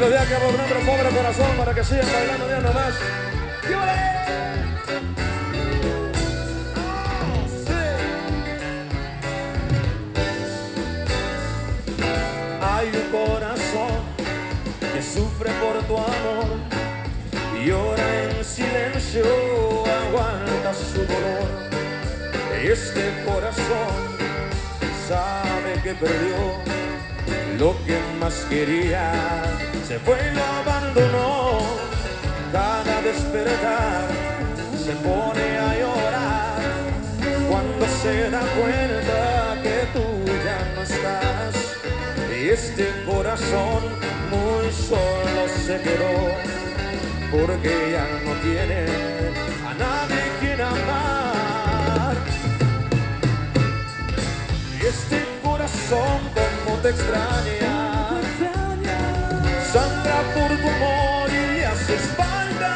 desde acá por nuestro pobre corazón para que sigan bailando día nomás. Hay un corazón que sufre por tu amor y llora en silencio, aguanta su dolor. Este corazón sabe que perdió lo que más quería, se fue y lo abandonó. Cada despertar se pone a llorar cuando se da cuenta que tú ya no estás. Y este corazón muy solo se quedó porque ya no tiene a nadie quien amar. Y este corazón como te extraña, sangra por tu amor y le hace espalda.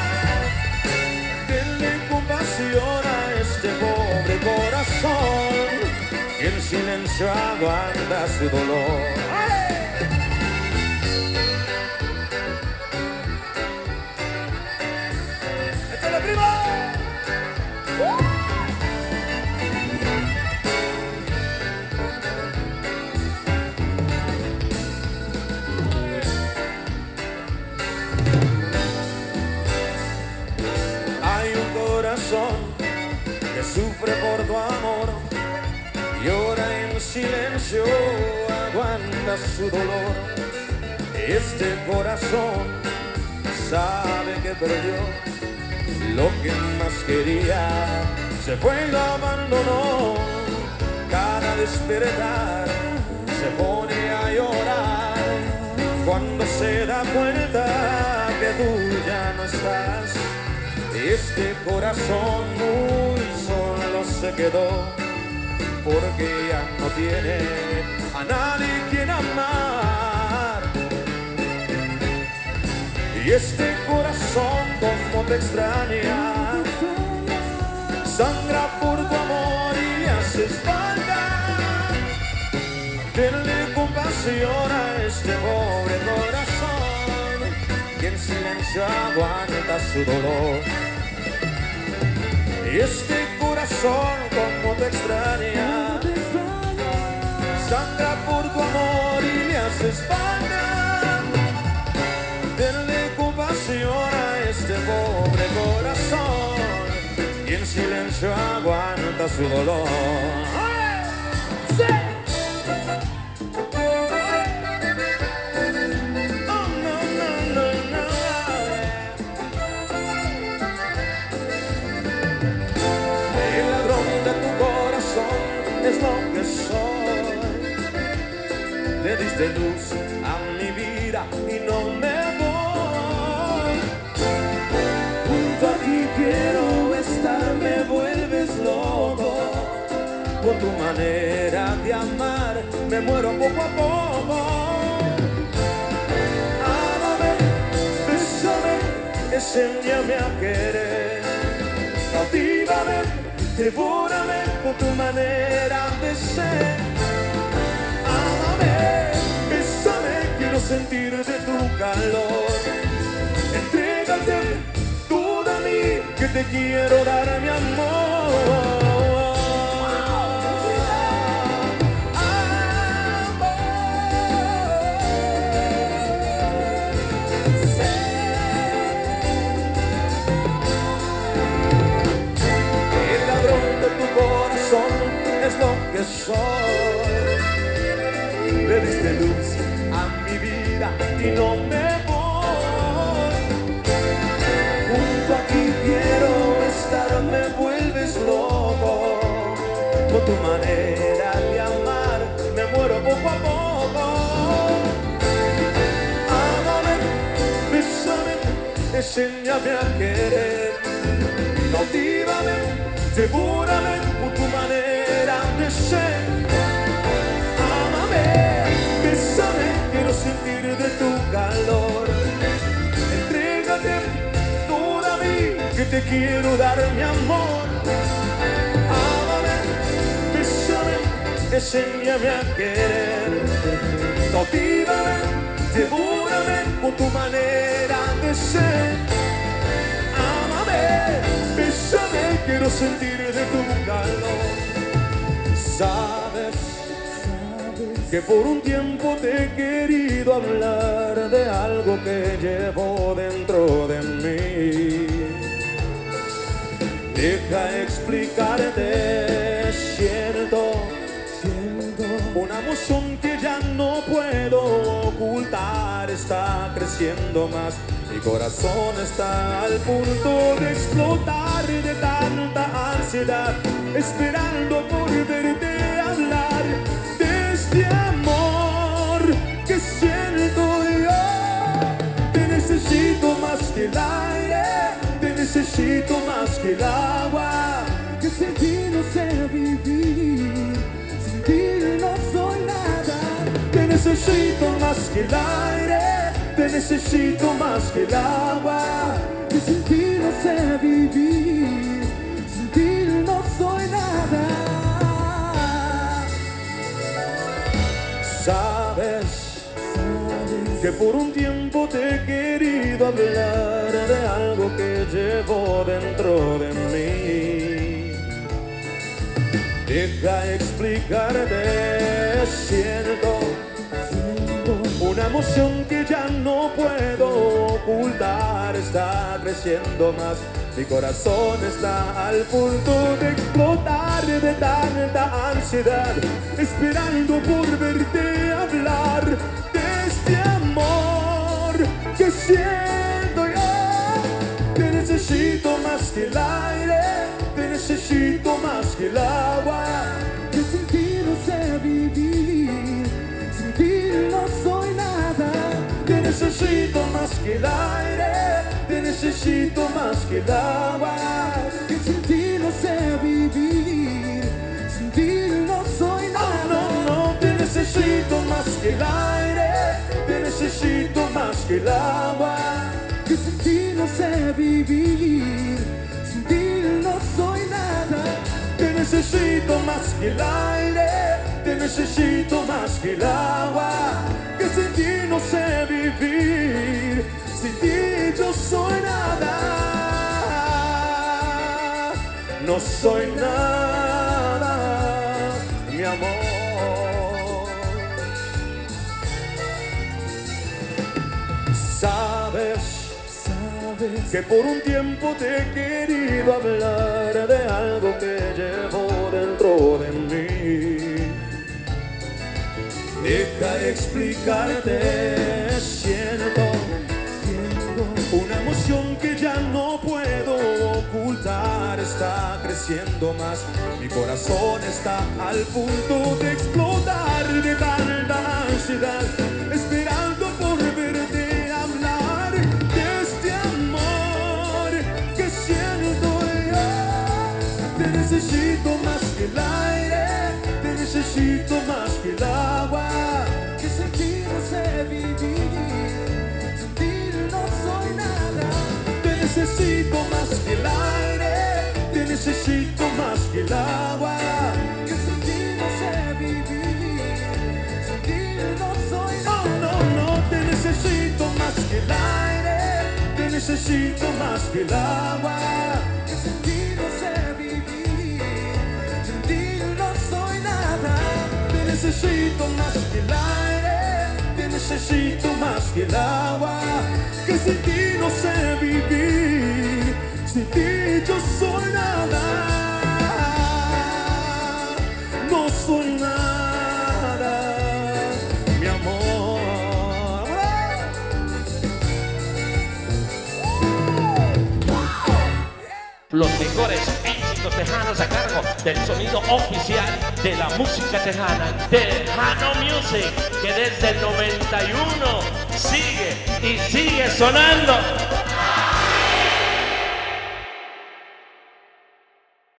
Denle compasión a este pobre corazón que en silencio aguanta su dolor. ¡Échale, primo! Que sufre por tu amor, llora en silencio, aguanta su dolor. Este corazón sabe que perdió lo que más quería, se fue y lo abandonó. Cada despertar se pone a llorar cuando se da cuenta que tú ya no estás. Este corazón muy solo se quedó porque ya no tiene a nadie quien amar. Y este corazón como te extraña, sangra por tu amor y le haces falta. Denle compasión a este pobre corazón que en silencio aguanta su dolor. Y este corazón como te extraña, sangra por tu amor y le haces falta. Denle compasión a este pobre corazón y en silencio aguanta su dolor. ¡Sí! Es lo que soy. Le diste luz a mi vida y no me voy. Junto a ti quiero estar, me vuelves loco. Con tu manera de amar me muero poco a poco. Ámame, bésame, enséñame a querer. Cautívame, devórame con tu manera de ser. Ámame, bésame, quiero sentir de tu calor. Entrégate tú a mí, que te quiero dar mi amor. Es lo que soy. Le diste luz a mi vida y no me voy. Junto a ti quiero estar, me vuelves loco. Con tu manera de amar me muero poco a poco. Ámame, bésame, enséñame a querer. Cautívame, devórame con tu manera de ser. Ámame, bésame, quiero sentir de tu calor. Entrégate toda a mí, que te quiero dar mi amor. Ámame, bésame, enséñame a querer. Cautívame, devórame con tu manera de ser. Ámame, bésame, quiero sentir de tu calor. Sabes que por un tiempo te he querido hablar de algo que llevo dentro de mí. Deja explicarte, siento una emoción que ya no puedo ocultar. Está creciendo más, mi corazón está al punto de explotar de tanta ansiedad, esperando por verte hablar de este amor que siento yo. Te necesito más que el aire, te necesito más que el agua, que sin ti no sé vivir, sin ti no soy nada. Te necesito más que el aire, te necesito más que el agua, que sin ti no sé vivir, sin ti no soy nada. Sabes que por un tiempo te he querido hablar de algo que llevo dentro de mí. Deja explicarte, siento una emoción que ya no puedo ocultar. Está creciendo más, mi corazón está al punto de explotar de tanta ansiedad, esperando por verte hablar de este amor que siento yo. Te necesito más que el aire, te necesito más que el agua, que sin ti no sé vivir, sin ti no soy nada. Te necesito más que el aire, te necesito más que el agua, que sin ti no sé vivir, sin ti no soy nada. No, te necesito más que el aire, te necesito más que el agua, que sin ti no sé vivir, sin ti no soy nada. Te necesito más que el aire, te necesito más que el agua, que sin ti no sé vivir, sin ti yo soy nada. No soy nada, mi amor. Sabes que por un tiempo te he querido hablar de algo que llevo dentro de mí. Deja explicarte, siento una emoción que ya no puedo ocultar. Está creciendo más, mi corazón está al punto de explotar de tanta ansiedad, esperando por verte hablar de este amor que siento yo. Te necesito más que el aire, te necesito más que el agua, que sin ti no sé vivir, sin ti no soy nada. Te necesito más que el aire, te necesito más que el agua, que sin ti no sé vivir, sin ti no soy nada. No, te necesito más que el aire, te necesito más que el agua, que sin ti no sé vivir, sin ti no soy nada. Te necesito más que el aire, te necesito más que el agua, que sin ti no sé vivir, sin ti yo soy nada. No soy nada, mi amor. Los mejores éxitos tejanos a cargo del sonido oficial de la música tejana, Tejano Music, que desde el 91 sigue y sigue sonando.